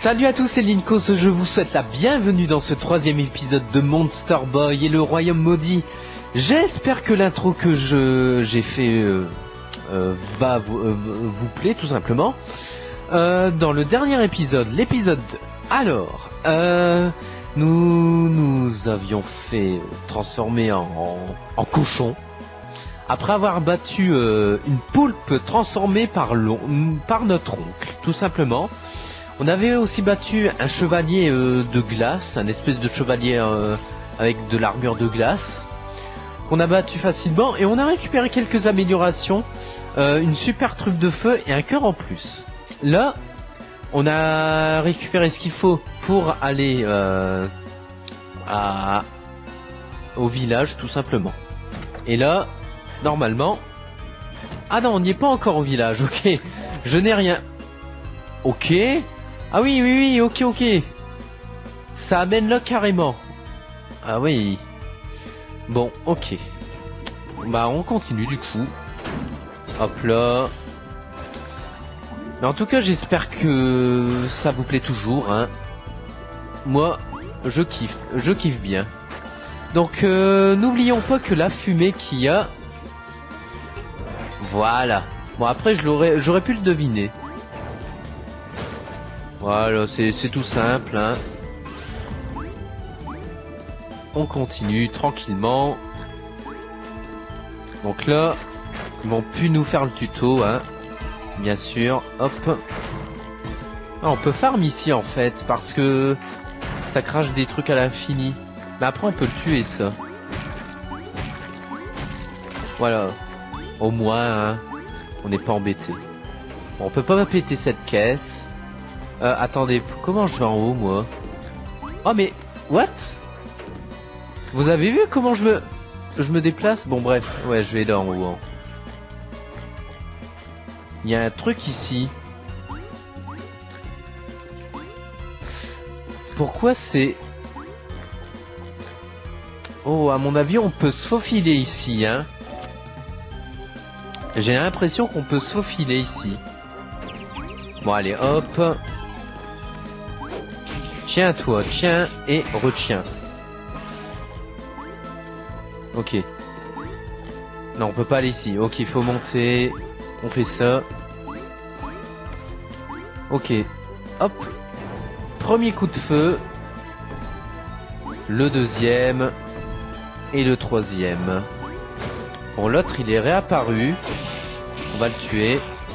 Salut à tous, c'est Linkos, je vous souhaite la bienvenue dans ce troisième épisode de Monster Boy et le Royaume Maudit. J'espère que l'intro que j'ai fait va vous plaire tout simplement. Dans le dernier épisode, l'épisode 2, alors, nous avions fait transformer en cochon. Après avoir battu une poulpe transformée par notre oncle, tout simplement. On avait aussi battu un chevalier de glace, un espèce de chevalier avec de l'armure de glace, qu'on a battu facilement, et on a récupéré quelques améliorations, une super truffe de feu et un cœur en plus. Là, on a récupéré ce qu'il faut pour aller au village, tout simplement. Et là, normalement... Ah non, on n'y est pas encore au village, ok. Je n'ai rien... Ok. Ah oui, ok. Ça amène là carrément. Ah oui. Bon, ok. Bah on continue du coup. Hop là. Mais en tout cas j'espère que ça vous plaît toujours, hein. Moi, je kiffe bien. Donc n'oublions pas que la fumée qu'il y a... Voilà. Bon après j'aurais pu le deviner. Voilà, c'est tout simple, hein. On continue tranquillement. Donc là, ils vont plus nous faire le tuto, hein. Bien sûr, hop. Ah, on peut farm ici en fait, parce que ça crache des trucs à l'infini. Mais après on peut le tuer ça. Voilà. Au moins, hein, on n'est pas embêté. Bon, on peut pas péter cette caisse. Attendez, comment je vais en haut, moi? Oh, mais... What? Vous avez vu comment je me déplace? Bon, bref. Ouais, je vais là en haut. Hein. Il y a un truc ici. Pourquoi c'est... Oh, à mon avis, on peut se faufiler ici, hein. J'ai l'impression qu'on peut se faufiler ici. Bon, allez, hop. Tiens toi, tiens et retiens. Ok. Non, on peut pas aller ici. Ok, il faut monter. On fait ça. Ok. Hop. Premier coup de feu. Le deuxième. Et le troisième. Bon, l'autre, il est réapparu. On va le tuer.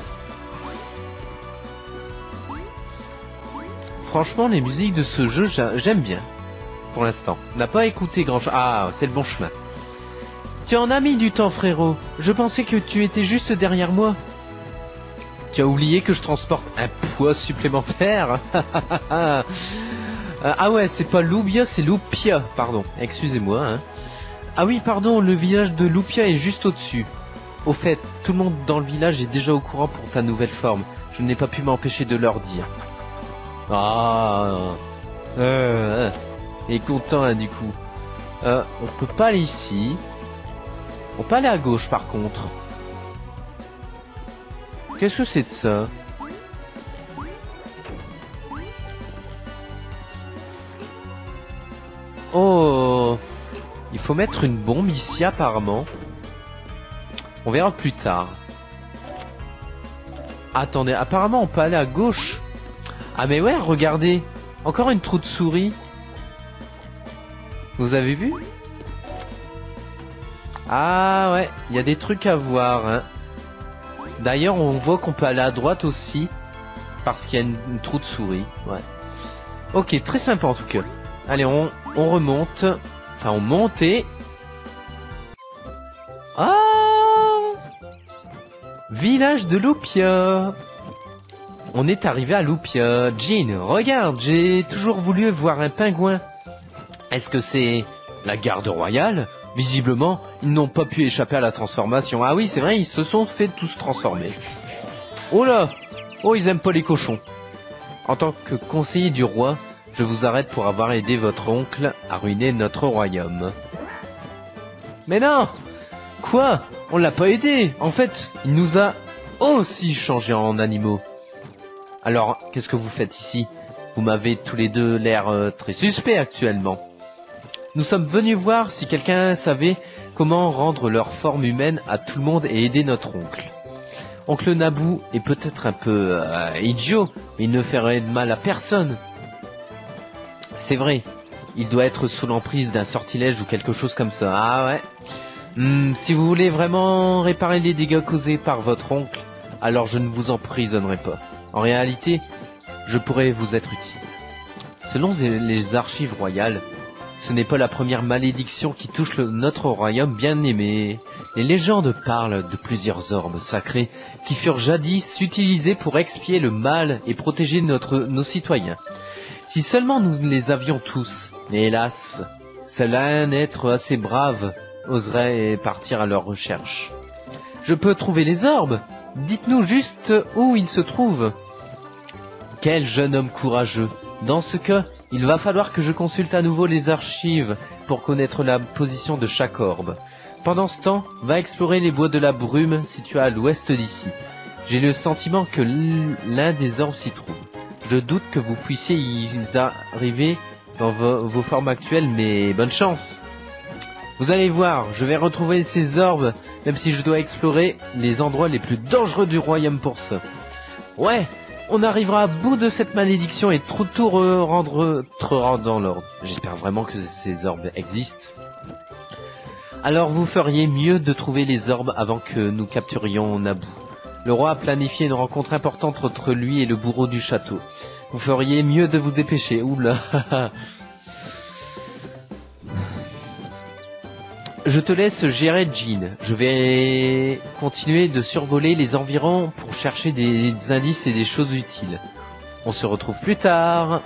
Franchement, les musiques de ce jeu, j'aime bien. Pour l'instant. On n'a pas écouté grand chose. Ah, c'est le bon chemin. Tu en as mis du temps, frérot. Je pensais que tu étais juste derrière moi. Tu as oublié que je transporte un poids supplémentaire. Ah ouais, c'est pas Loubia, c'est Loupia. Pardon, excusez-moi. Hein. Ah oui, pardon, le village de Loupia est juste au-dessus. Au fait, tout le monde dans le village est déjà au courant pour ta nouvelle forme. Je n'ai pas pu m'empêcher de leur dire. Ah, il est content hein, du coup. On peut pas aller ici. On peut aller à gauche par contre. Qu'est-ce que c'est de ça? Oh, il faut mettre une bombe ici apparemment. On verra plus tard. Attendez, apparemment on peut aller à gauche. Ah mais ouais, regardez. Encore une trou de souris. Vous avez vu? Ah ouais, il y a des trucs à voir. Hein. D'ailleurs, on voit qu'on peut aller à droite aussi. Parce qu'il y a une trou de souris. Ouais. Ok, très sympa en tout cas. Allez, on remonte. Enfin, on monte et... Ah! Village de Loupia. On est arrivé à Loupia. Jean, regarde, j'ai toujours voulu voir un pingouin. Est-ce que c'est la garde royale? Visiblement, ils n'ont pas pu échapper à la transformation. Ah oui, c'est vrai, ils se sont fait tous transformer. Oh là! Oh, ils aiment pas les cochons. En tant que conseiller du roi, je vous arrête pour avoir aidé votre oncle à ruiner notre royaume. Mais non! Quoi? On l'a pas aidé. En fait, il nous a aussi changé en animaux. Alors, qu'est-ce que vous faites ici? Vous m'avez tous les deux l'air très suspect actuellement. Nous sommes venus voir si quelqu'un savait comment rendre leur forme humaine à tout le monde et aider notre oncle. Oncle Naboo est peut-être un peu idiot, mais il ne ferait de mal à personne. C'est vrai, il doit être sous l'emprise d'un sortilège ou quelque chose comme ça. Ah ouais. Si vous voulez vraiment réparer les dégâts causés par votre oncle, alors je ne vous emprisonnerai pas. En réalité, je pourrais vous être utile. Selon les archives royales, ce n'est pas la première malédiction qui touche notre royaume bien-aimé. Les légendes parlent de plusieurs orbes sacrés qui furent jadis utilisés pour expier le mal et protéger nos citoyens. Si seulement nous les avions tous, mais hélas, seul un être assez brave oserait partir à leur recherche. Je peux trouver les orbes. Dites-nous juste où ils se trouvent. Quel jeune homme courageux. Dans ce cas, il va falloir que je consulte à nouveau les archives pour connaître la position de chaque orbe. Pendant ce temps, va explorer les bois de la brume situés à l'ouest d'ici. J'ai le sentiment que l'un des orbes s'y trouve. Je doute que vous puissiez y arriver dans vos formes actuelles, mais bonne chance. Vous allez voir, je vais retrouver ces orbes, même si je dois explorer les endroits les plus dangereux du royaume pour ça. Ouais, on arrivera à bout de cette malédiction et tout rendre dans l'ordre. J'espère vraiment que ces orbes existent. Alors vous feriez mieux de trouver les orbes avant que nous capturions Naboo. Le roi a planifié une rencontre importante entre lui et le bourreau du château. Vous feriez mieux de vous dépêcher. Oula. Je te laisse gérer Jean. Je vais continuer de survoler les environs pour chercher des indices et des choses utiles. On se retrouve plus tard.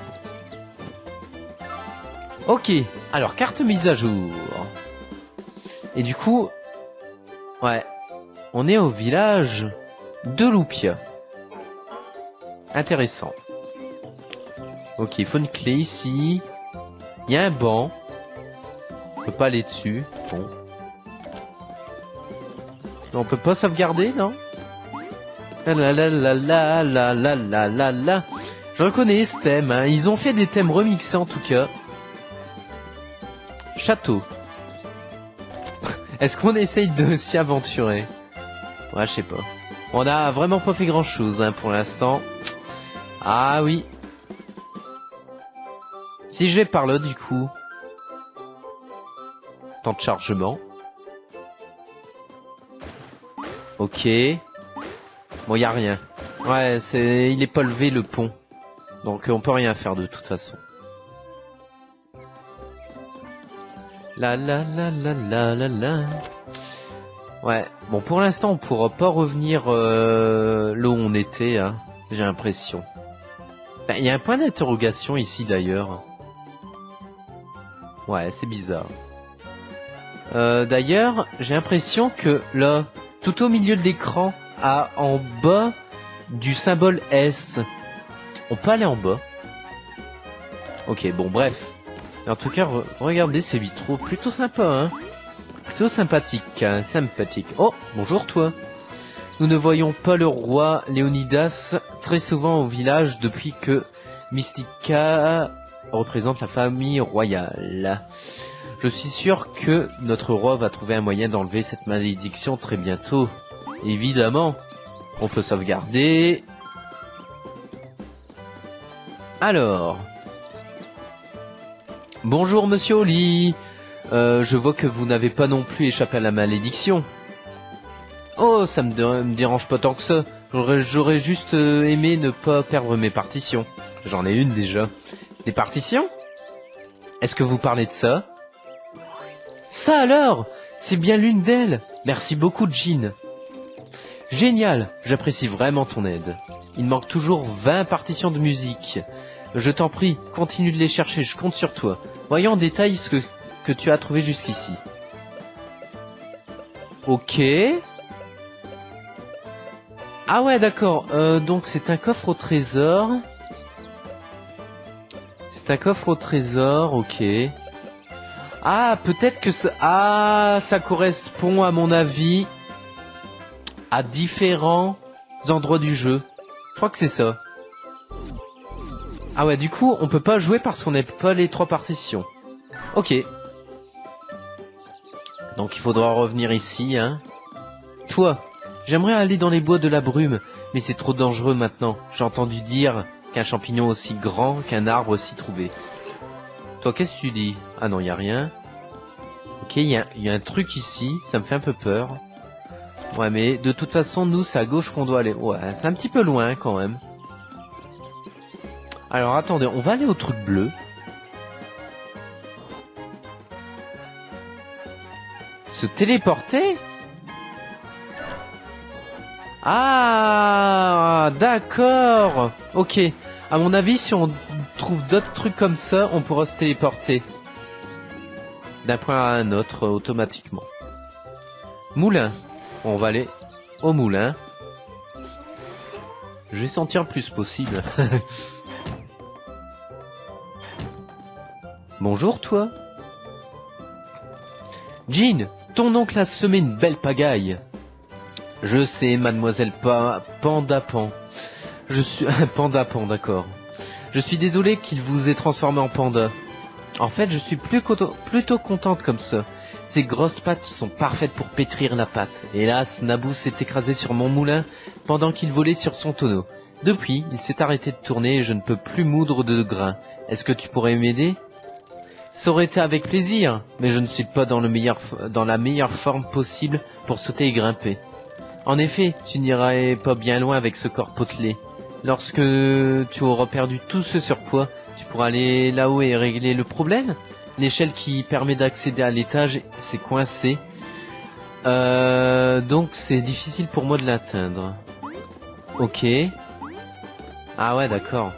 Ok, alors carte mise à jour. Et du coup, ouais, on est au village de Lupia. Intéressant. Ok, il faut une clé ici. Il y a un banc. On peut pas aller dessus. Bon. On peut pas sauvegarder, non? La la la la la la la la la la. Je reconnais ce thème, hein. Ils ont fait des thèmes remixés en tout cas. Château. Est-ce qu'on essaye de s'y aventurer? Ouais, je sais pas. On a vraiment pas fait grand chose, hein, pour l'instant. Ah oui. Si je vais par là, du coup. Temps de chargement. Ok. Bon, y a rien. Ouais, il est pas levé le pont. Donc on peut rien faire de toute façon. La la la la la la la. Ouais, bon pour l'instant on pourra pas revenir là où on était, hein. J'ai l'impression. Il y a un point d'interrogation ici d'ailleurs. Ouais, c'est bizarre. D'ailleurs, j'ai l'impression que là, tout au milieu de l'écran, en bas du symbole S, on peut aller en bas. Ok, bon bref. En tout cas, regardez ces vitraux, plutôt sympa, hein. Plutôt sympathique, hein, sympathique. Oh, bonjour toi. Nous ne voyons pas le roi Léonidas très souvent au village depuis que Mystica représente la famille royale. Je suis sûr que notre roi va trouver un moyen d'enlever cette malédiction très bientôt. Évidemment, on peut sauvegarder. Alors... Bonjour Monsieur Oli. Je vois que vous n'avez pas non plus échappé à la malédiction. Oh, ça me dérange pas tant que ça. J'aurais juste aimé ne pas perdre mes partitions. J'en ai une déjà. Des partitions? Est-ce que vous parlez de ça? Ça alors? C'est bien l'une d'elles. Merci beaucoup Jean. Génial, j'apprécie vraiment ton aide. Il manque toujours 20 partitions de musique. Je t'en prie, continue de les chercher, je compte sur toi. Voyons en détail ce que tu as trouvé jusqu'ici. Ok. Ah ouais, d'accord. Donc c'est un coffre au trésor. C'est un coffre au trésor, ok. Ah, peut-être que ça... Ah, ça correspond à mon avis à différents endroits du jeu. Je crois que c'est ça. Ah ouais, du coup, on peut pas jouer parce qu'on n'a pas les 3 partitions. Ok. Donc il faudra revenir ici, hein. Toi, j'aimerais aller dans les bois de la brume, mais c'est trop dangereux maintenant. J'ai entendu dire qu'un champignon aussi grand qu'un arbre s'y trouvait. Toi, qu'est-ce que tu dis? Ah non, y a rien. Ok, y a un truc ici, ça me fait un peu peur. Ouais, mais de toute façon, nous, c'est à gauche qu'on doit aller. Ouais, c'est un petit peu loin quand même. Alors attendez, on va aller au truc bleu. Se téléporter? Ah, d'accord. Ok. À mon avis, si on trouve d'autres trucs comme ça, on pourra se téléporter d'un point à un autre automatiquement. Moulin. On va aller au moulin. Je vais sentir le plus possible. Bonjour toi. Jean, ton oncle a semé une belle pagaille. Je sais, mademoiselle Pandapan. Je suis un Pandapan, d'accord. Je suis désolé qu'il vous ait transformé en panda. En fait, je suis plutôt contente comme ça. Ces grosses pattes sont parfaites pour pétrir la pâte. Hélas, Naboo s'est écrasé sur mon moulin pendant qu'il volait sur son tonneau. Depuis, il s'est arrêté de tourner et je ne peux plus moudre de grains. Est-ce que tu pourrais m'aider? Ça aurait été avec plaisir, mais je ne suis pas dans la meilleure forme possible pour sauter et grimper. En effet, tu n'irais pas bien loin avec ce corps potelé. Lorsque tu auras perdu tout ce surpoids, tu pourras aller là-haut et régler le problème. L'échelle qui permet d'accéder à l'étage s'est coincée. Donc c'est difficile pour moi de l'atteindre. Ok. Ah ouais, d'accord.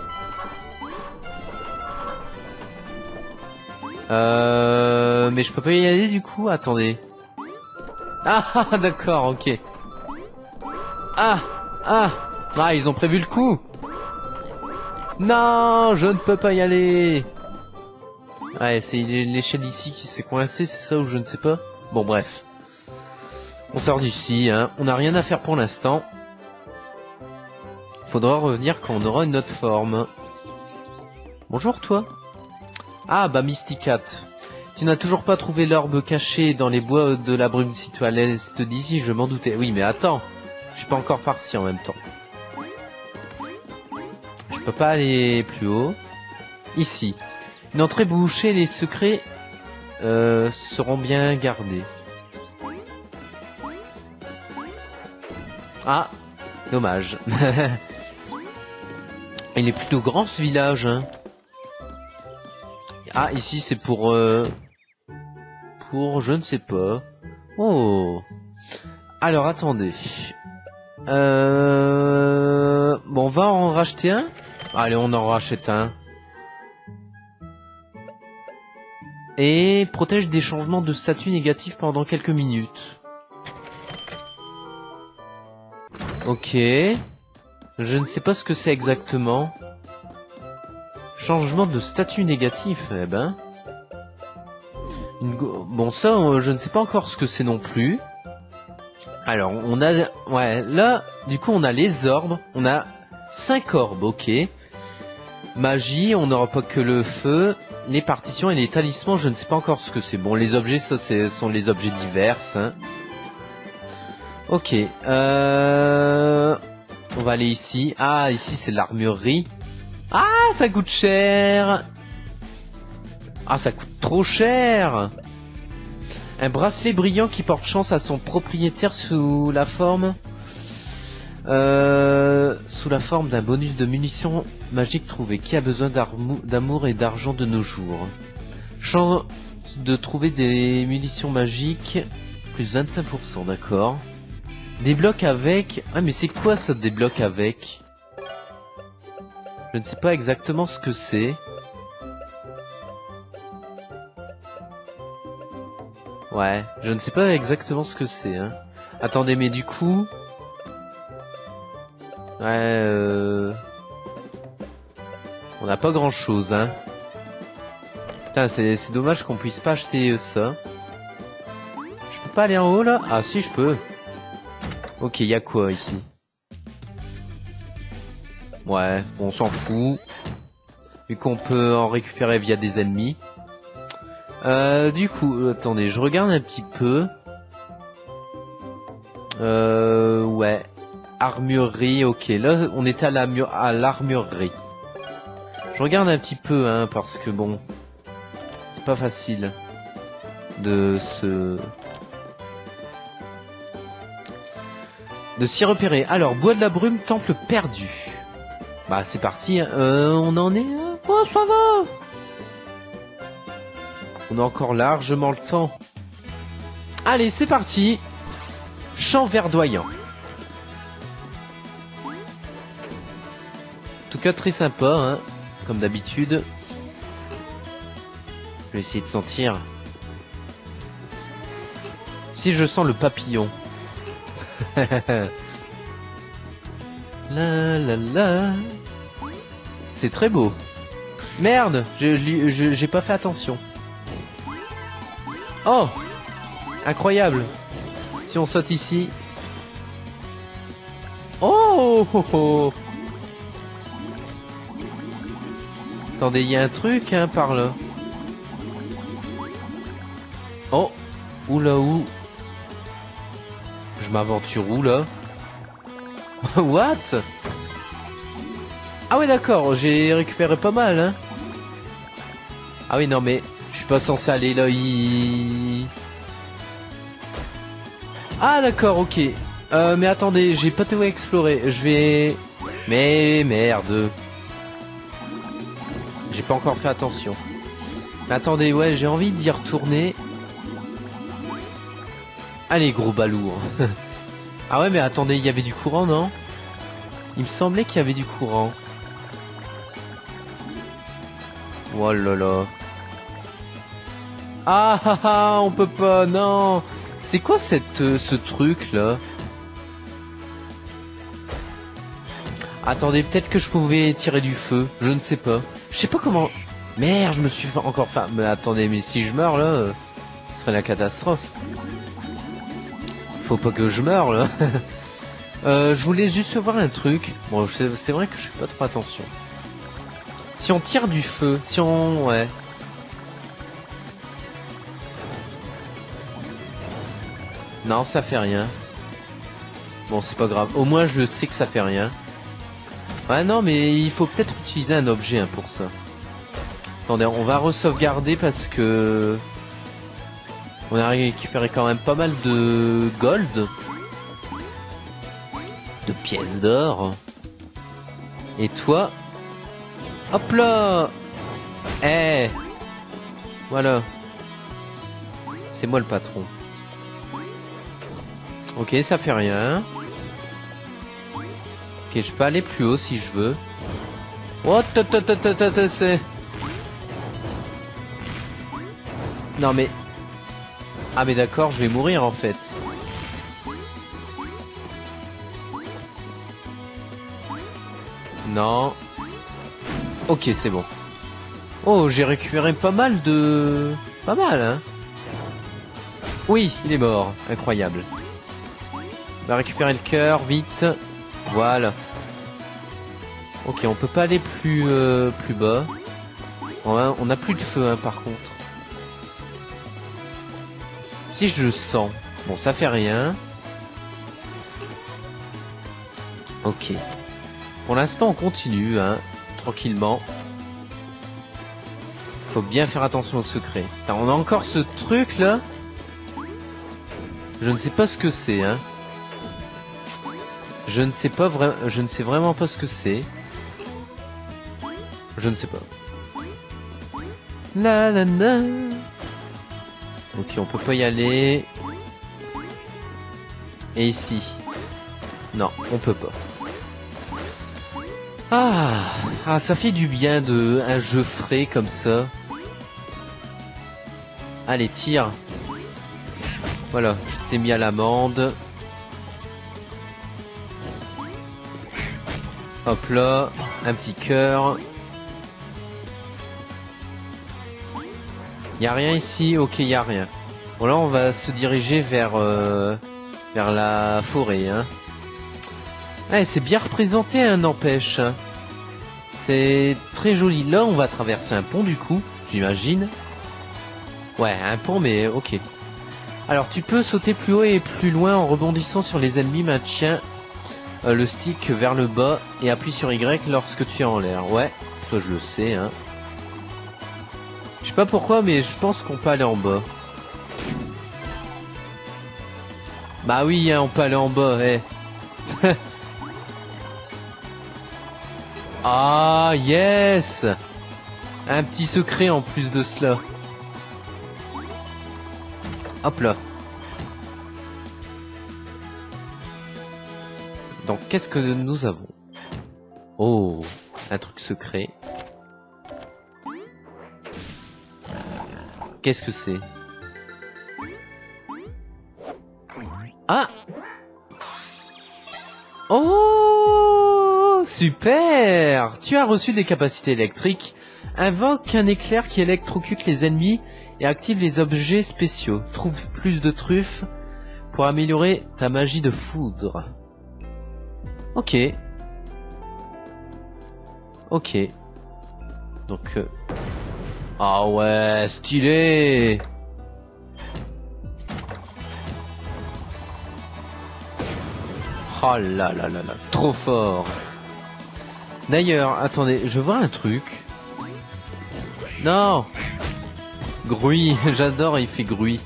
Mais je peux pas y aller du coup? Attendez. Ah d'accord, ok. Ah, ils ont prévu le coup. Non, je ne peux pas y aller. Ouais, c'est l'échelle ici qui s'est coincée, c'est ça ou je ne sais pas. Bon, bref. On sort d'ici, hein. On n'a rien à faire pour l'instant. Faudra revenir quand on aura une autre forme. Bonjour, toi. Ah, bah, Mysticat. Tu n'as toujours pas trouvé l'orbe cachée dans les bois de la brume située à l'est d'ici, je m'en doutais. Oui, mais attends. Je suis pas encore parti en même temps. Je peux pas aller plus haut. Ici. Une entrée bouchée, les secrets seront bien gardés. Ah, dommage. Il est plutôt grand ce village, hein. Ah, ici c'est pour je ne sais pas. Oh. Alors attendez. Bon, on va en racheter un. Allez, on en rachète un. Et protège des changements de statut négatifs pendant quelques minutes. Ok. Je ne sais pas ce que c'est exactement. Changement de statut négatif, eh ben. Bon, ça, je ne sais pas encore ce que c'est non plus. Alors, on a... Ouais, là, du coup, on a les orbes. On a 5 orbes, ok. Magie, on n'aura pas que le feu. Les partitions et les talismans, je ne sais pas encore ce que c'est. Bon, les objets, ça, sont les objets divers, hein. Ok. On va aller ici. Ah, ici, c'est l'armurerie. Ah, ça coûte cher. Ah, ça coûte trop cher. Un bracelet brillant qui porte chance à son propriétaire sous la forme d'un bonus de munitions magiques trouvées. Qui a besoin d'amour et d'argent de nos jours? Chance de trouver des munitions magiques plus 25%, d'accord. Débloque avec... Ah, mais c'est quoi ça, débloque avec? Je ne sais pas exactement ce que c'est. Ouais, je ne sais pas exactement ce que c'est, hein. Attendez, mais du coup... Ouais, on n'a pas grand chose, hein. Putain, c'est dommage qu'on puisse pas acheter ça. Je peux pas aller en haut, là? Ah, si, je peux. Ok, y a quoi, ici? Ouais, bon, on s'en fout. vu qu'on peut en récupérer via des ennemis. Du coup, attendez, je regarde un petit peu. Ouais. Armurerie, ok. Là, on est à l'armurerie. Je regarde un petit peu, hein, parce que bon... C'est pas facile de s'y repérer. Alors, bois de la brume, temple perdu. Bah, c'est parti. Hein. On en est... Oh, ça va. On a encore largement le temps. Allez, c'est parti. Champ verdoyant. En tout cas, très sympa, hein, comme d'habitude. Je vais essayer de sentir. Si je sens le papillon. La la la. C'est très beau. Merde, j'ai pas fait attention. Oh, incroyable. Si on saute ici. Oh, oh, oh. Attendez, il y a un truc, hein, par là. Oh, oula, où? Je m'aventure où, là? What? Ah ouais, d'accord, j'ai récupéré pas mal, hein. Ah oui, non, mais je suis pas censé aller là. Ah d'accord, ok. Mais attendez, j'ai pas tout exploré. Je vais... Mais merde. J'ai pas encore fait attention. Mais attendez, ouais, j'ai envie d'y retourner. Allez, gros balourd. Ah ouais, mais attendez, il y avait du courant, non? Il me semblait qu'il y avait du courant. Oh là là. Ah ah ah, on peut pas, non. C'est quoi ce truc là? Attendez, peut-être que je pouvais tirer du feu, je ne sais pas. Je sais pas comment... Merde, je me suis encore fait... Mais attendez, mais si je meurs là, ce serait la catastrophe. Faut pas que je meure là. Je voulais juste voir un truc. Bon, c'est vrai que je fais pas trop attention. Si on tire du feu, si on... Ouais. Non, ça fait rien. Bon, c'est pas grave. Au moins, je sais que ça fait rien. Ouais, non, mais il faut peut-être utiliser un objet, hein, pour ça. Attendez, on va re-sauvegarder parce que... On a récupéré quand même pas mal de gold. De pièces d'or. Et toi... Hop là. Eh, voilà. C'est moi le patron. Ok, ça fait rien. Ok, je peux aller plus haut si je veux. Oh, c'est... Non mais... Ah mais d'accord, je vais mourir en fait. Non. Ok, c'est bon. Oh, j'ai récupéré pas mal de... Pas mal, hein. Oui, il est mort. Incroyable. On va récupérer le cœur, vite. Voilà. Ok, on peut pas aller plus bas. On a plus de feu, hein, par contre. Si je sens... Bon, ça fait rien. Ok. Pour l'instant, on continue, hein. Tranquillement. Faut bien faire attention au secret. Attends, on a encore ce truc là. Je ne sais pas ce que c'est, hein. Je ne sais vraiment pas ce que c'est. Je ne sais pas. La la la. Ok, on peut pas y aller. Et ici? Non, on peut pas. Ah, ça fait du bien de un jeu frais comme ça. Allez, tire. Voilà, je t'ai mis à l'amende. Hop là, un petit cœur. Y a rien ici? Ok, y a rien. Bon là, on va se diriger vers la forêt, hein. Ouais, c'est bien représenté, hein, n'empêche. C'est très joli. Là, on va traverser un pont du coup, j'imagine. Ouais, un pont, mais ok. Alors, tu peux sauter plus haut et plus loin en rebondissant sur les ennemis. Maintiens le stick vers le bas et appuie sur Y lorsque tu es en l'air. Ouais, ça je le sais, hein. Je sais pas pourquoi, mais je pense qu'on peut aller en bas. Bah oui, hein, on peut aller en bas, eh. Ah, yes! Un petit secret en plus de cela. Hop là. Donc, qu'est-ce que nous avons? Oh, un truc secret. Qu'est-ce que c'est? Ah! Oh! Super! Tu as reçu des capacités électriques. Invoque un éclair qui électrocute les ennemis et active les objets spéciaux. Trouve plus de truffes pour améliorer ta magie de foudre. Ok. Ok. Donc... Ah ouais, stylé! Oh là là là là, trop fort! D'ailleurs, attendez, je vois un truc. Non! Gruy, j'adore, il fait gruy.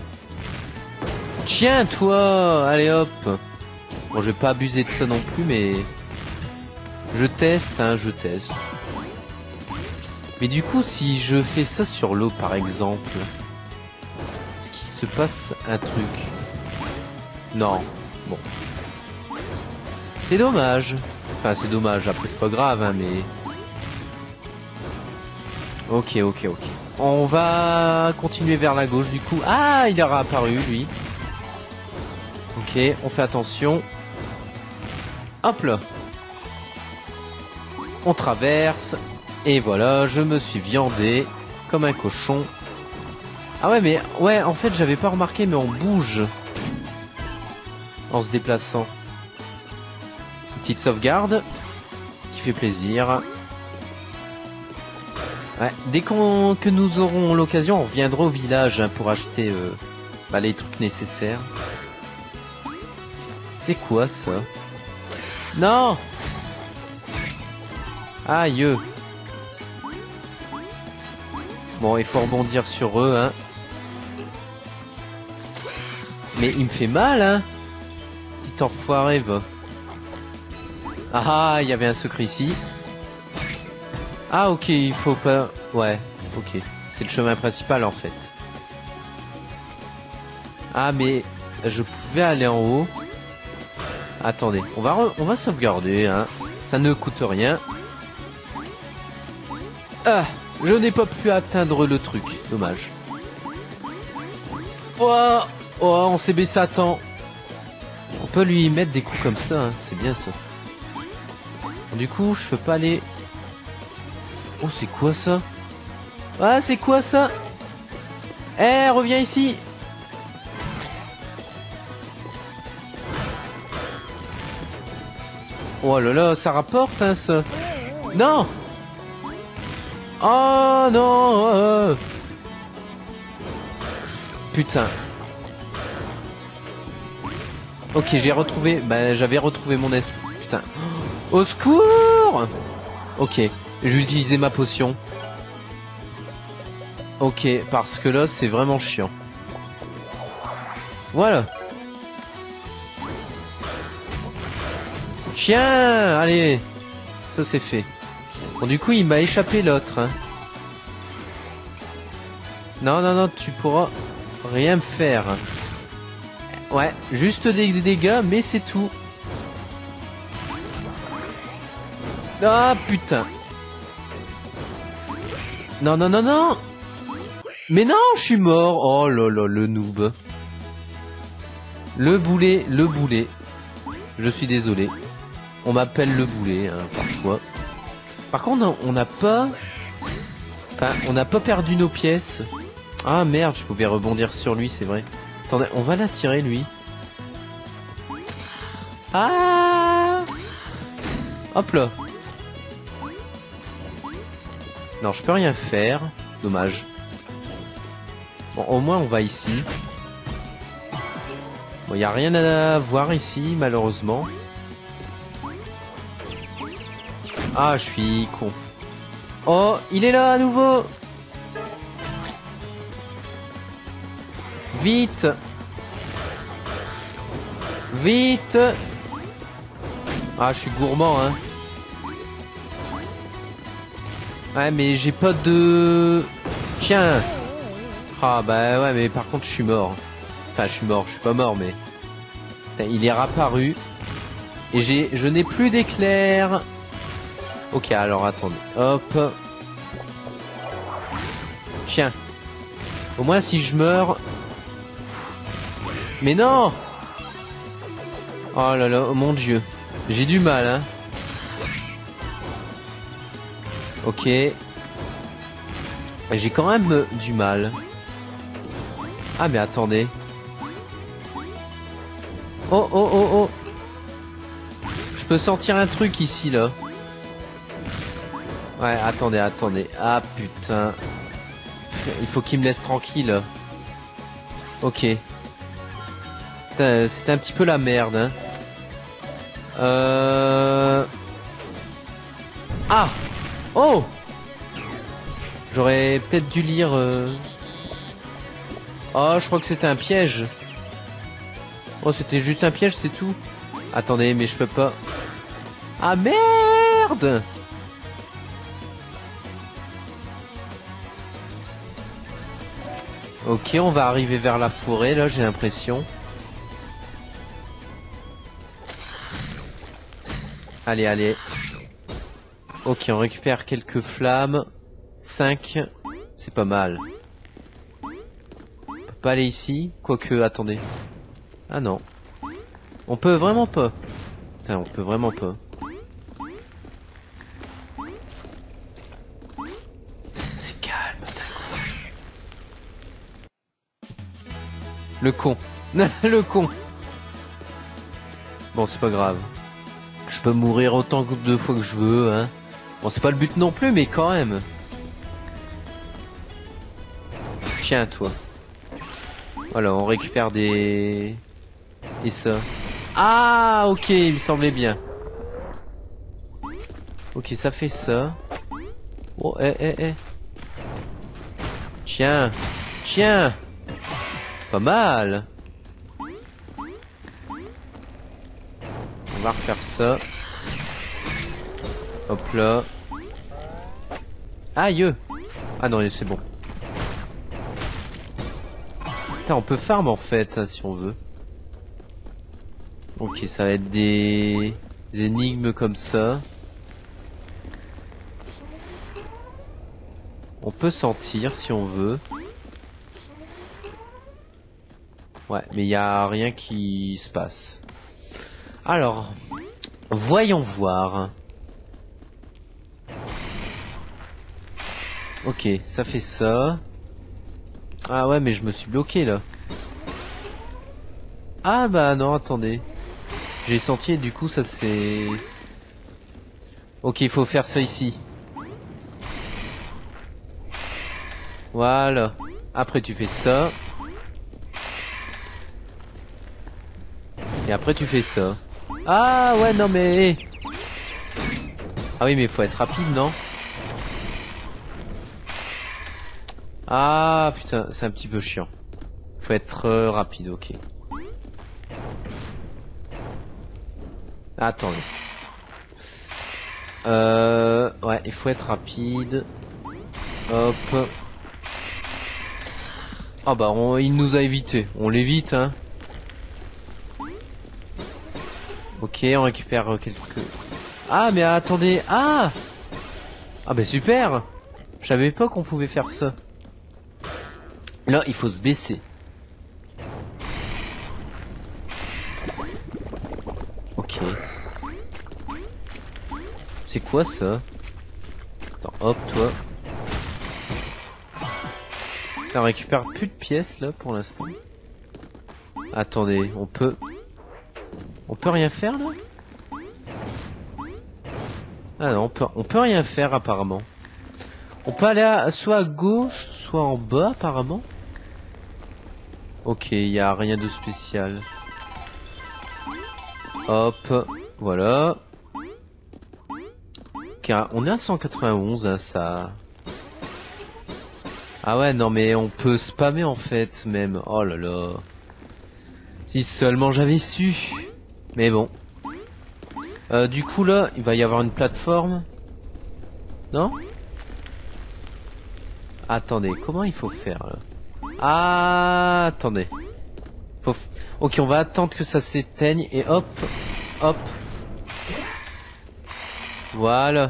Tiens, toi! Allez hop! Bon, je vais pas abuser de ça non plus, mais... Je teste, hein, je teste. Mais du coup, si je fais ça sur l'eau, par exemple... Est-ce qu'il se passe un truc? Non. Bon. C'est dommage. Enfin, c'est dommage, après c'est pas grave, hein, mais... Ok. On va continuer vers la gauche, du coup. Ah, il est réapparu, lui. Ok, on fait attention. Hop là. On traverse. Et voilà, je me suis viandé comme un cochon. Ah ouais, mais... Ouais, en fait, j'avais pas remarqué, mais on bouge. En se déplaçant. Une petite sauvegarde. Qui fait plaisir. Ouais, dès que nous aurons l'occasion, on reviendra au village hein, pour acheter les trucs nécessaires. C'est quoi ça? Non! Aïe! Bon, il faut rebondir sur eux, hein. Mais il me fait mal, hein. Petit enfoiré, va. Ah, il y avait un secret ici. Ah, ok, il faut pas... Ouais, ok. C'est le chemin principal, en fait. Ah, mais je pouvais aller en haut. Attendez, on va sauvegarder, hein. Ça ne coûte rien. Ah, je n'ai pas pu atteindre le truc. Dommage. Oh, on s'est baissé à temps. On peut lui mettre des coups comme ça, hein. C'est bien ça. Du coup, je peux pas aller... Oh, c'est quoi ça? Ah, c'est quoi ça? Eh, reviens ici. Oh là là, ça rapporte, hein, ça. Non. Oh non. Putain. Ok, j'ai retrouvé... Bah, j'avais retrouvé mon esprit. Putain. Au secours. Ok. J'ai utilisé ma potion. Ok, parce que là, c'est vraiment chiant. Voilà. Tiens, allez. Ça, c'est fait. Bon, du coup, il m'a échappé l'autre. Hein. Non, tu pourras rien me faire. Ouais, juste des dégâts, mais c'est tout. Ah, putain. Non. Mais non, je suis mort. Oh là là, le noob. Le boulet. Je suis désolé. On m'appelle le boulet, hein, parfois. Par contre, on n'a pas... Enfin, on n'a pas perdu nos pièces. Ah merde, je pouvais rebondir sur lui, c'est vrai. Attendez, on va l'attirer, lui. Ah. Hop là. Non, je peux rien faire. Dommage. Bon, au moins on va ici. Bon, y a rien à voir ici, malheureusement. Ah, je suis con. Oh, il est là à nouveau. Vite. Vite. Ah, je suis gourmand, hein. Ouais, mais j'ai pas de... Tiens. Ah, bah ouais, mais par contre, je suis mort. Enfin, je suis mort, je suis pas mort, mais... Putain, il est réapparu. Et je n'ai plus d'éclairs. Ok, alors attendez. Hop. Tiens. Au moins, si je meurs... Mais non! Oh là là, oh mon dieu. J'ai du mal, hein. Ok. J'ai quand même du mal. Ah mais attendez. Oh oh oh oh. Je peux sentir un truc ici là. Ouais, attendez, attendez. Ah putain. Il faut qu'il me laisse tranquille. Ok. C'était un petit peu la merde, hein. Ah. Oh. J'aurais peut-être dû lire... Oh, je crois que c'était un piège. Oh, c'était juste un piège, c'est tout. Attendez, mais je peux pas... Ah, merde. Ok, on va arriver vers la forêt, là, j'ai l'impression. Allez, allez. Ok, on récupère quelques flammes. 5. C'est pas mal. On peut pas aller ici. Quoique, attendez. Ah non. On peut vraiment pas. Putain, on peut vraiment pas. C'est calme, d'accord. Le con. Le con. Bon, c'est pas grave. Je peux mourir autant de fois que je veux, hein. Bon, c'est pas le but non plus, mais quand même. Tiens, toi. Voilà, on récupère des... Et ça. Ah, ok, il me semblait bien. Ok, ça fait ça. Oh, Tiens. Tiens. Pas mal. On va refaire ça. Hop là. Aïe. Ah non, c'est bon. Putain, on peut farm en fait, hein, si on veut. Ok, ça va être des énigmes comme ça. On peut sentir si on veut. Ouais, mais il n'y a rien qui se passe. Alors, voyons voir. Ok, ça fait ça. Ah ouais, mais je me suis bloqué là. Ah bah non, attendez. J'ai senti et du coup ça c'est... Ok, il faut faire ça ici. Voilà. Après tu fais ça. Et après tu fais ça. Ah ouais, non mais... Ah oui, mais il faut être rapide, non? Ah putain, c'est un petit peu chiant. Faut être rapide, ok. Attendez. Ouais, il faut être rapide. Hop. Ah bah, il nous a évité. On l'évite, hein. Ok, on récupère quelques... Ah, mais attendez. Ah. Ah bah super. Je savais pas qu'on pouvait faire ça. Là, il faut se baisser. Ok. C'est quoi ça? Attends, hop, toi. On récupère plus de pièces là pour l'instant. Attendez, on peut rien faire là? Ah non, on peut rien faire apparemment. On peut aller soit à gauche, soit en bas apparemment. Ok, il n'y a rien de spécial. Hop, voilà. Car on est à 191, hein, ça. Ah ouais, non mais on peut spammer en fait, même. Oh là là. Si seulement j'avais su. Mais bon. Du coup là, il va y avoir une plateforme. Non? Attendez, comment il faut faire là? Ah, attendez. Ok, on va attendre que ça s'éteigne et hop, hop. Voilà.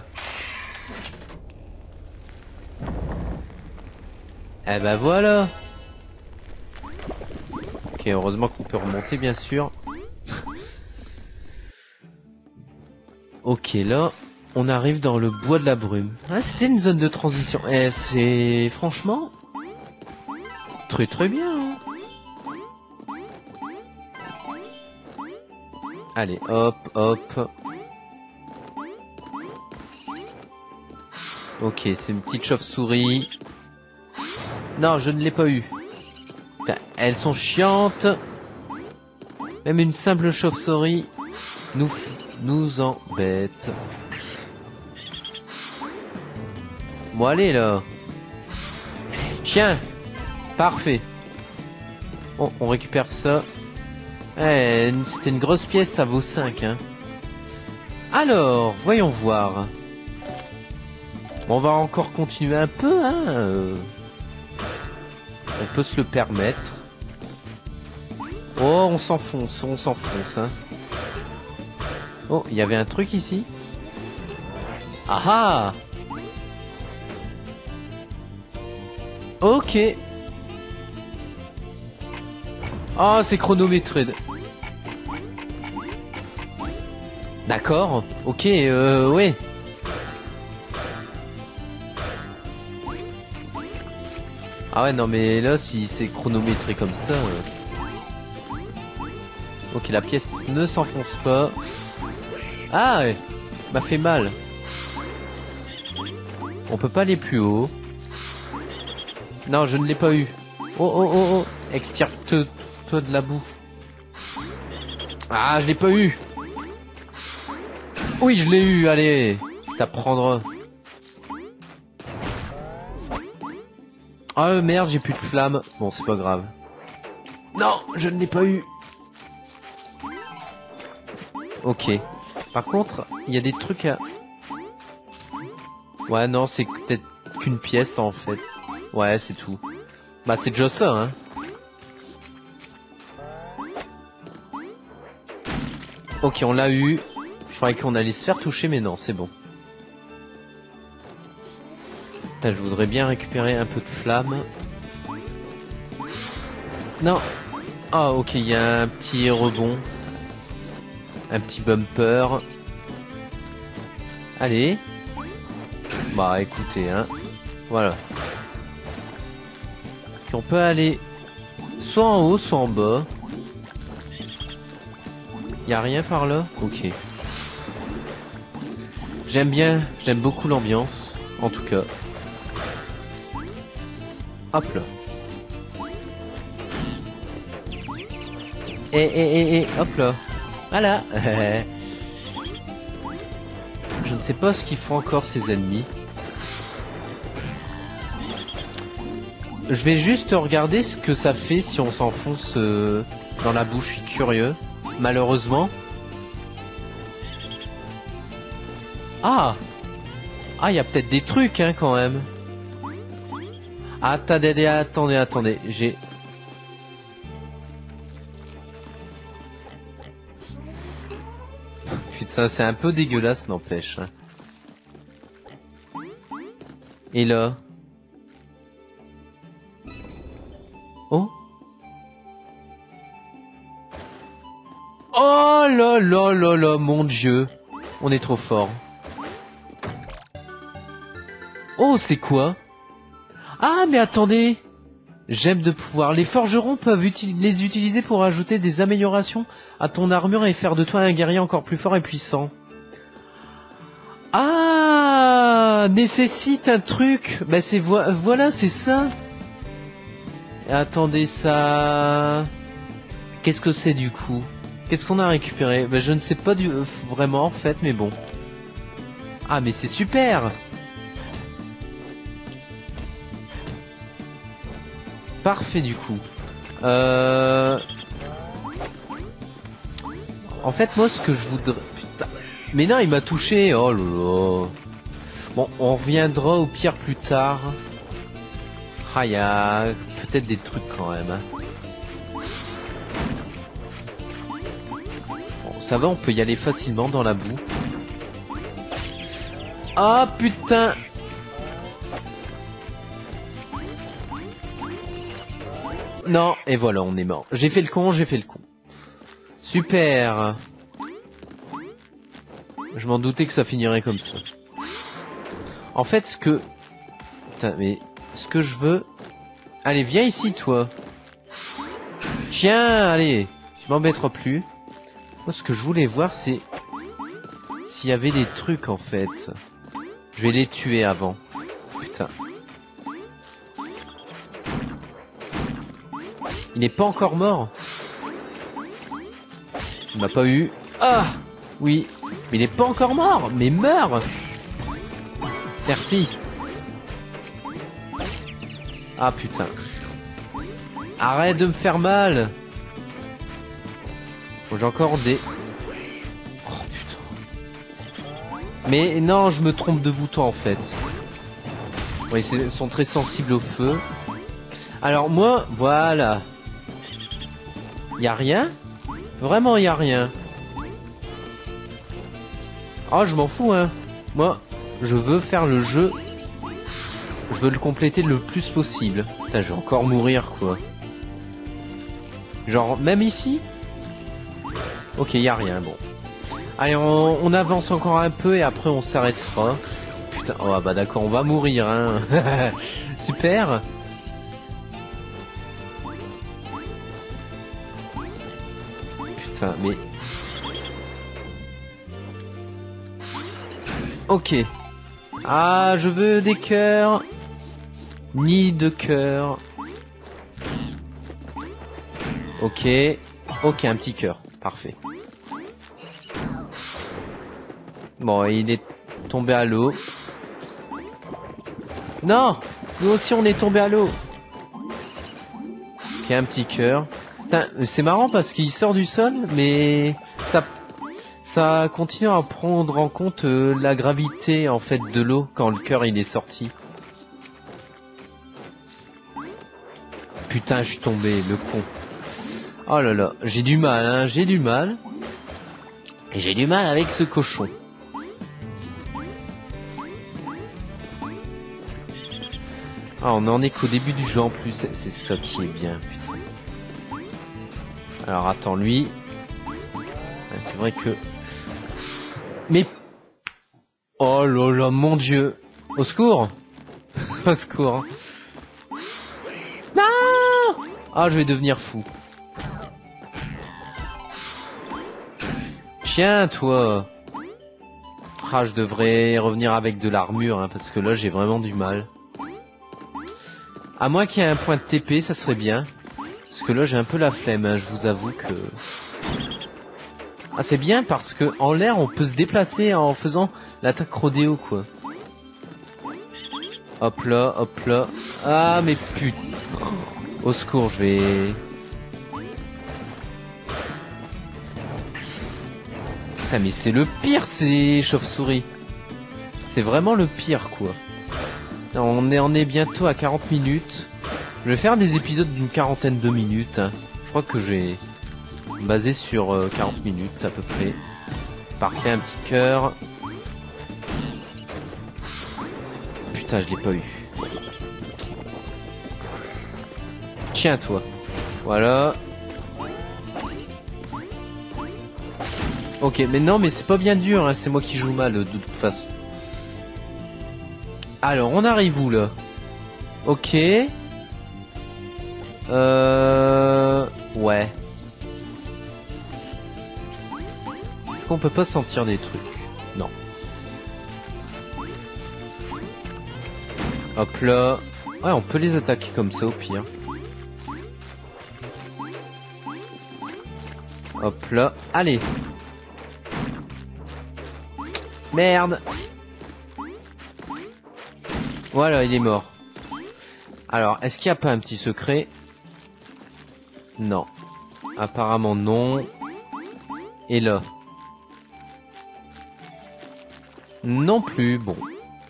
Eh ben voilà. Ok, heureusement qu'on peut remonter bien sûr. Ok, là, on arrive dans le bois de la brume. Ah, c'était une zone de transition. Eh, c'est franchement très très bien. Hein. Allez, hop, hop. Ok, c'est une petite chauve-souris. Non, je ne l'ai pas eu. Enfin, elles sont chiantes. Même une simple chauve-souris nous embête. Bon, allez là. Tiens. Parfait. Bon, on récupère ça. Eh, c'était une grosse pièce, ça vaut 5. Hein. Alors, voyons voir. Bon, on va encore continuer un peu. Hein. On peut se le permettre. Oh, on s'enfonce, hein. Oh, il y avait un truc ici. Ah ah. Ok. Ah, c'est chronométré. D'accord. Ok, ouais. Ah ouais, non mais là, si c'est chronométré comme ça... Ok, la pièce ne s'enfonce pas. Ah ouais, m'a fait mal. On peut pas aller plus haut. Non, je ne l'ai pas eu. Oh oh oh oh, extirpe-toi de la boue. Ah, je l'ai pas eu. Oui, je l'ai eu, allez. T'apprendras. Ah merde, j'ai plus de flamme. Bon, c'est pas grave. Non, je ne l'ai pas eu. Ok. Par contre, il y a des trucs à... Ouais, non, c'est peut-être qu'une pièce, en fait. Ouais, c'est tout. Bah, c'est déjà ça, hein. Ok, on l'a eu. Je croyais qu'on allait se faire toucher, mais non, c'est bon. Putain, je voudrais bien récupérer un peu de flamme. Non. Ah, ok, il y a un petit rebond. Un petit bumper. Allez. Bah, écoutez, hein. Voilà. Ok, on peut aller soit en haut, soit en bas. Y a rien par là? Ok. J'aime beaucoup l'ambiance, en tout cas. Hop là. Et hop là. Voilà. Je ne sais pas ce qu'ils font encore ces ennemis. Je vais juste regarder ce que ça fait si on s'enfonce dans la bouche. Je suis curieux. Malheureusement. Ah! Ah, il y a peut-être des trucs, hein, quand même. Attendez. J'ai... Putain, c'est un peu dégueulasse, n'empêche. Et là? Oh? Oh là là là là, mon Dieu. On est trop fort. Oh, c'est quoi? Ah, mais attendez. J'aime de pouvoir. Les forgerons peuvent les utiliser pour ajouter des améliorations à ton armure et faire de toi un guerrier encore plus fort et puissant. Ah, Ah, nécessite un truc. Bah c'est voilà, c'est ça. Attendez, ça... Qu'est-ce que c'est du coup? Qu'est-ce qu'on a récupéré? Bah je ne sais pas vraiment en fait, mais bon. Ah mais c'est super. Parfait du coup. En fait moi ce que je voudrais... Putain. Mais non il m'a touché. Oh là là. Bon on reviendra au pire plus tard. Ah il y a peut-être des trucs quand même. Bon ça va on peut y aller facilement dans la boue. Ah putain. Non, et voilà, on est mort. J'ai fait le con, j'ai fait le con. Super. Je m'en doutais que ça finirait comme ça. En fait, ce que... Putain, mais... Ce que je veux... Allez, viens ici, toi. Tiens, allez. Tu m'embêteras plus. Moi, ce que je voulais voir, c'est... S'il y avait des trucs, en fait. Je vais les tuer avant. Putain. Il n'est pas encore mort. Il m'a pas eu. Ah oui. Mais il n'est pas encore mort. Mais meurs. Merci. Ah putain. Arrête de me faire mal. Bon, j'ai encore des... Oh putain. Mais non, je me trompe de bouton en fait. Oui, ils sont très sensibles au feu. Alors moi, voilà. Y a rien? Vraiment y a rien. Oh je m'en fous hein. Moi je veux faire le jeu. Je veux le compléter le plus possible. Putain je vais encore mourir quoi. Genre même ici? Ok y a rien bon. Allez on avance encore un peu et après on s'arrêtera. Putain oh bah d'accord on va mourir hein. Super. Putain, mais... Ok. Ah, je veux des cœurs. Ni de cœur. Ok. Ok, un petit cœur. Parfait. Bon, il est tombé à l'eau. Non! Nous aussi, on est tombé à l'eau. Ok, un petit cœur. C'est marrant parce qu'il sort du sol, mais ça continue à prendre en compte la gravité en fait de l'eau quand le cœur il est sorti. Putain, je suis tombé, le con. Oh là là, j'ai du mal, hein, j'ai du mal. Et j'ai du mal avec ce cochon. Ah, on en est qu'au début du jeu en plus, c'est ça qui est bien, putain. Alors attends, lui... Ouais, c'est vrai que... Mais... Oh là là, mon dieu. Au secours. Au secours. Non. Ah, je vais devenir fou. Tiens, toi. Ah, je devrais revenir avec de l'armure, hein, parce que là, j'ai vraiment du mal. À moins qu'il y ait un point de TP, ça serait bien. Parce que là j'ai un peu la flemme, hein, je vous avoue que... Ah c'est bien parce que en l'air on peut se déplacer en faisant l'attaque rodéo quoi. Hop là, hop là. Ah mais putain. Au secours, je vais... Putain mais c'est le pire ces chauves-souris. C'est vraiment le pire quoi. On est bientôt à 40 minutes. Je vais faire des épisodes d'une quarantaine de minutes. Hein. Je crois que j'ai basé sur 40 minutes à peu près. Parfait, un petit cœur. Putain, je l'ai pas eu. Tiens, toi. Voilà. Ok, mais non, mais c'est pas bien dur. Hein. C'est moi qui joue mal de toute façon. Alors, on arrive où là? Ok. Ouais. Est-ce qu'on peut pas sentir des trucs? Non. Hop là. Ouais, on peut les attaquer comme ça au pire. Hop là. Allez. Merde. Voilà, il est mort. Alors, est-ce qu'il n'y a pas un petit secret? Non. Apparemment non. Et là? Non plus, bon.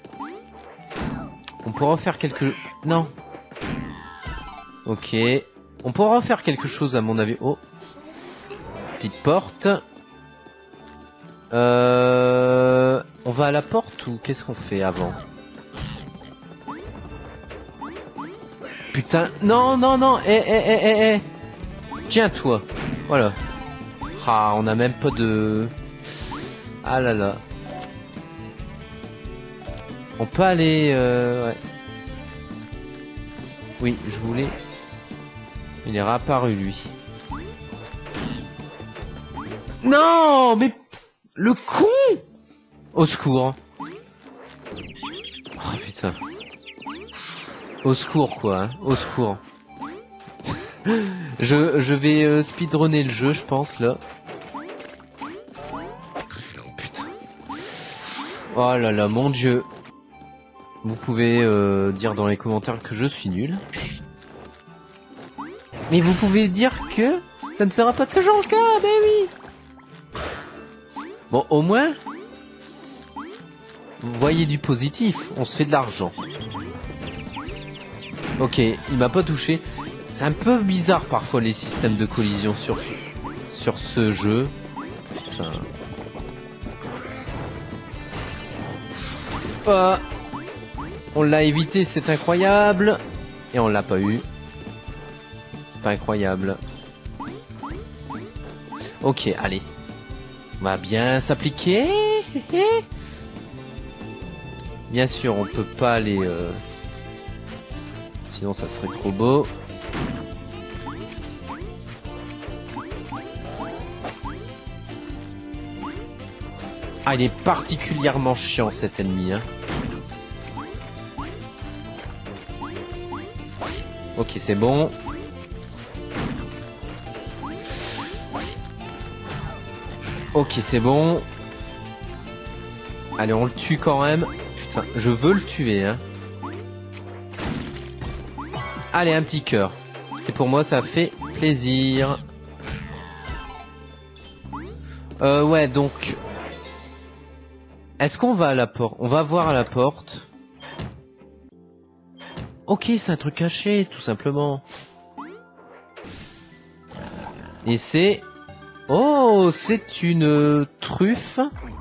On pourra en faire quelque... Non. Ok. On pourra en faire quelque chose à mon avis. Oh. Petite porte. On va à la porte ou qu'est-ce qu'on fait avant? Putain. Non, non, non. Eh. Tiens, toi. Voilà. Ah, on a même pas de... Ah là là. On peut aller... Ouais. Oui, je voulais... Il est réapparu, lui. Non, mais... Le con! Au secours. Oh, putain. Au secours, quoi. Hein. Au secours. je vais speedrunner le jeu, je pense, là. Putain. Oh là là, mon dieu. Vous pouvez dire dans les commentaires que je suis nul. Mais vous pouvez dire que ça ne sera pas toujours le cas, ben oui. Bon, au moins, vous voyez du positif, on se fait de l'argent. Ok, il m'a pas touché. C'est un peu bizarre parfois les systèmes de collision sur ce jeu. Putain. Ah. On l'a évité, c'est incroyable. Et on l'a pas eu. C'est pas incroyable. Ok, allez. On va bien s'appliquer. Bien sûr, on peut pas aller... Sinon, ça serait trop beau. Ah, il est particulièrement chiant cet ennemi, hein. Ok, c'est bon. Ok, c'est bon. Allez, on le tue quand même. Putain, je veux le tuer, hein. Allez, un petit cœur. C'est pour moi, ça fait plaisir. Ouais, donc... Est-ce qu'on va à la porte? On va voir à la porte. Ok, c'est un truc caché, tout simplement. Et c'est... Oh, c'est une truffe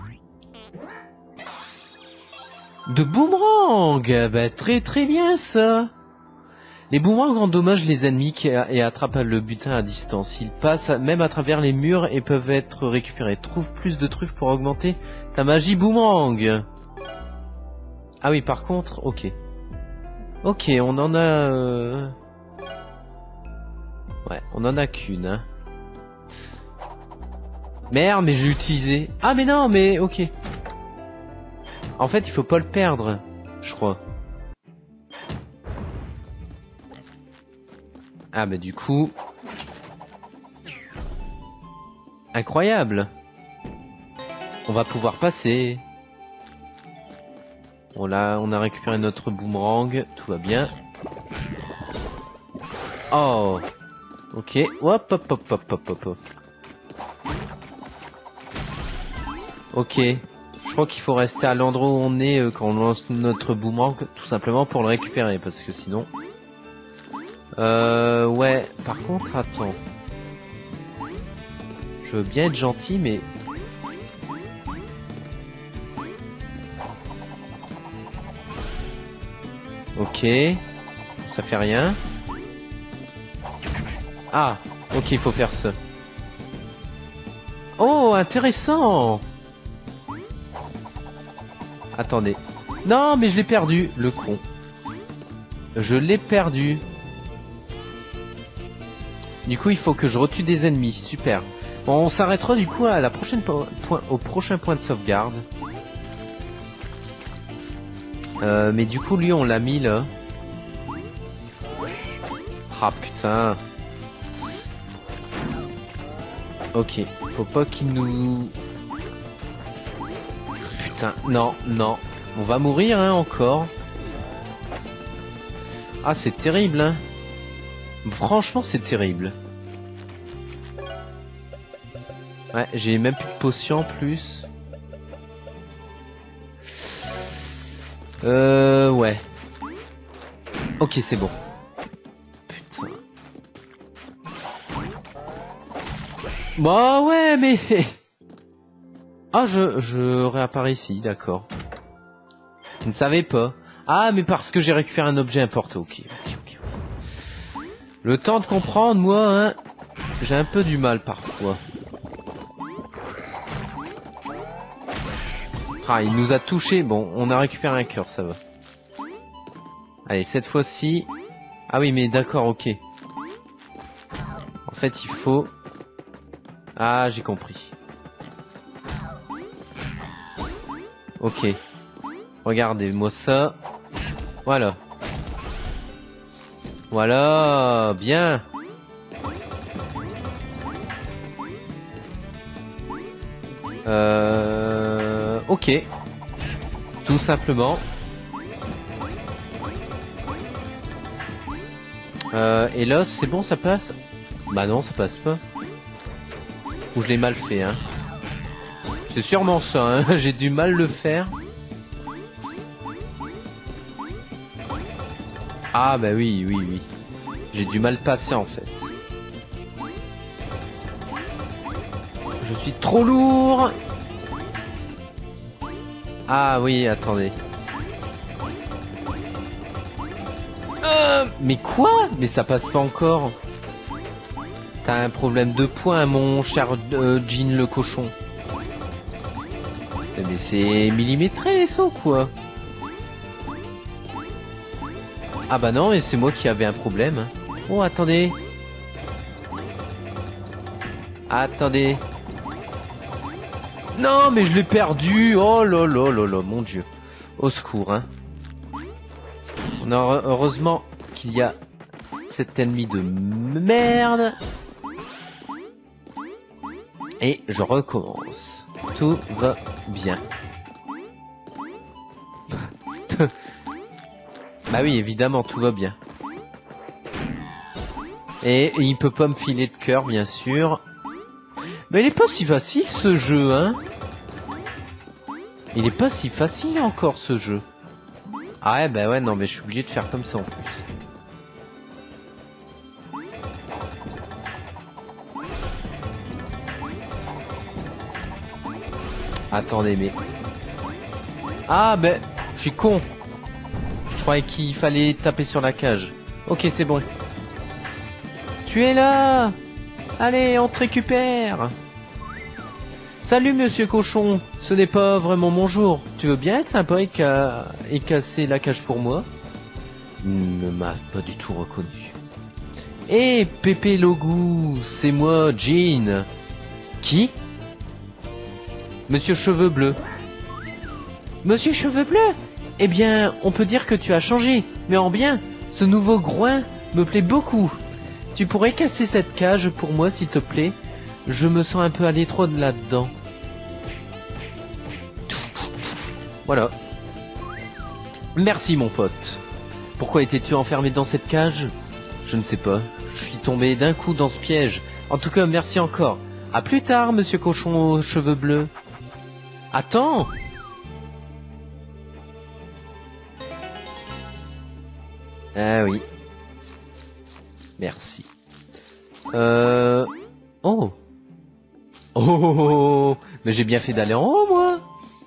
de boomerang. Bah, très très bien ça. Les boomerangs endommagent les ennemis et attrapent le butin à distance. Ils passent même à travers les murs et peuvent être récupérés. Trouve plus de truffes pour augmenter ta magie boomerang. Ah oui, par contre, ok. Ok, on en a... Ouais, on en a qu'une. Hein. Merde, mais j'ai utilisé... Ah mais non, mais ok. En fait, il faut pas le perdre, je crois. Ah bah du coup... Incroyable. On va pouvoir passer. On a récupéré notre boomerang, tout va bien. Oh. Ok, hop hop hop hop hop hop hop. Ok, je crois qu'il faut rester à l'endroit où on est quand on lance notre boomerang, tout simplement pour le récupérer, parce que sinon... ouais, par contre, attends. Je veux bien être gentil, mais... Ok, ça fait rien. Ah, ok, il faut faire ça. Oh, intéressant. Attendez. Non, mais je l'ai perdu, le con. Je l'ai perdu. Du coup, il faut que je retue des ennemis. Super. Bon, on s'arrêtera du coup à la prochaine au prochain point de sauvegarde. Mais du coup, lui, on l'a mis là. Ah putain. Ok, faut pas qu'il nous... Putain, non, non. On va mourir, hein, encore. Ah, c'est terrible, hein. Franchement, c'est terrible. Ouais, j'ai même plus de potions en plus. Ouais. Ok, c'est bon. Putain. Bah ouais, mais... Ah, je réapparais ici, d'accord. Vous ne savez pas. Ah, mais parce que j'ai récupéré un objet important. Ok. Le temps de comprendre, moi, hein, j'ai un peu du mal parfois. Ah, il nous a touché. Bon, on a récupéré un cœur, ça va. Allez, cette fois-ci... Ah oui, mais d'accord, ok. En fait, il faut... Ah, j'ai compris. Ok. Regardez-moi ça. Voilà. Voilà, bien. Ok. Tout simplement. Et là, c'est bon, ça passe? Bah non, ça passe pas. Ou je l'ai mal fait, hein. C'est sûrement ça, hein. J'ai du mal le faire. Ah bah oui. J'ai du mal passer en fait. Je suis trop lourd. Ah oui, attendez. Mais quoi? Mais ça passe pas encore. T'as un problème de poing, mon cher Jean le cochon. Mais c'est millimétré les sauts, quoi. Ah bah non, et c'est moi qui avais un problème. Oh, attendez. Attendez. Non, mais je l'ai perdu. Oh là là là là, mon Dieu. Au secours, hein. On a heureusement qu'il y a cet ennemi de merde. Et je recommence. Tout va bien. Bah oui, évidemment, tout va bien. Et il peut pas me filer de cœur, bien sûr. Mais il est pas si facile, ce jeu, hein. Il est pas si facile encore, ce jeu. Ah ouais, bah ouais, non, mais je suis obligé de faire comme ça, en plus. Attendez, mais... Ah, ben, je suis con. Je croyais qu'il fallait taper sur la cage. Ok, c'est bon. Tu es là. Allez, on te récupère. Salut, monsieur cochon. Ce n'est pas vraiment mon jour. Tu veux bien être sympa et casser la cage pour moi? Il ne m'a pas du tout reconnu. Eh, Pépé Logou, c'est moi, Jean. Qui? Monsieur Cheveux Bleus. Monsieur Cheveux Bleus? Eh bien, on peut dire que tu as changé, mais en bien. Ce nouveau groin me plaît beaucoup. Tu pourrais casser cette cage pour moi, s'il te plaît? Je me sens un peu à l'étroit là-dedans. Voilà. Merci, mon pote. Pourquoi étais-tu enfermé dans cette cage? Je ne sais pas. Je suis tombé d'un coup dans ce piège. En tout cas, merci encore. À plus tard, monsieur cochon aux cheveux bleus. Attends! Ah oui. Merci. Oh. Oh. Mais j'ai bien fait d'aller en haut, moi.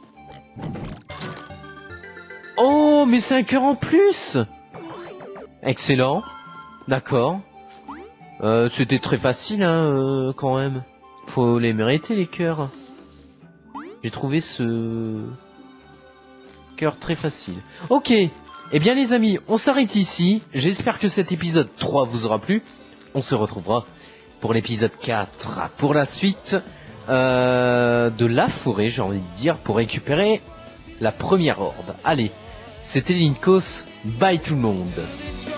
Oh, mais 5 heures en plus. Excellent. D'accord. C'était très facile, hein, quand même. Faut les mériter, les cœurs. J'ai trouvé ce cœur très facile. Ok. Eh bien, les amis, on s'arrête ici. J'espère que cet épisode 3 vous aura plu. On se retrouvera pour l'épisode 4. Pour la suite de la forêt, j'ai envie de dire, pour récupérer la première horde. Allez. C'était Linkos. Bye tout le monde.